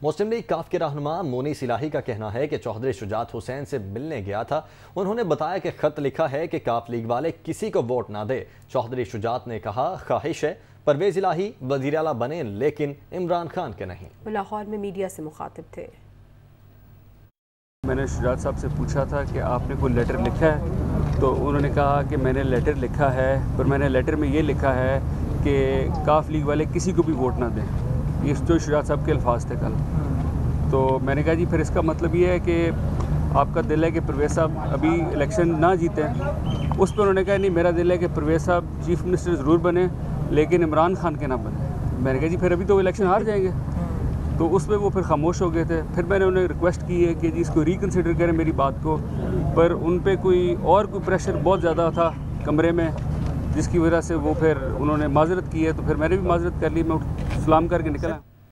मुस्लिम league काफ के रहनुमा मोनी सिलाही का कहना है कि चौधरी शुजात हुसैन से मिलने गया था। उन्होंने बताया कि खत लिखा है कि काफ लीग वाले किसी को वोट ना दे। चौधरी शुजात ने कहा, ख्वाहिश है परवेज इलाही वजीर आला बने लेकिन इमरान खान के नहीं। वो लाहौर में मीडिया से मुखातिब थे। मैंने शुजात साहब से पूछा था कि आपने कोई लेटर लिखा है, तो उन्होंने कहा कि मैंने लेटर लिखा है, पर मैंने लेटर में ये लिखा है कि काफ लीग वाले किसी को भी वोट ना दें। ये जो शुजात साहब के अल्फाज थे कल। तो मैंने कहा जी फिर इसका मतलब ये है कि आपका दिल है कि परवेज साहब अभी इलेक्शन ना जीते। उस पर उन्होंने कहा नहीं, मेरा दिल है कि परवेज साहब चीफ मिनिस्टर ज़रूर बने लेकिन इमरान खान के ना बने। मैंने कहा जी फिर अभी तो इलेक्शन हार जाएंगे। तो उस पर वो फिर खामोश हो गए थे। फिर मैंने उन्हें रिक्वेस्ट की है कि जी इसको रिकन्सिडर करें मेरी बात को, पर उन पर कोई प्रेशर बहुत ज़्यादा था कमरे में, जिसकी वजह से वो फिर उन्होंने माजरत की है। तो फिर मैंने भी माजरत कर ली, मैं सलाम करके निकला।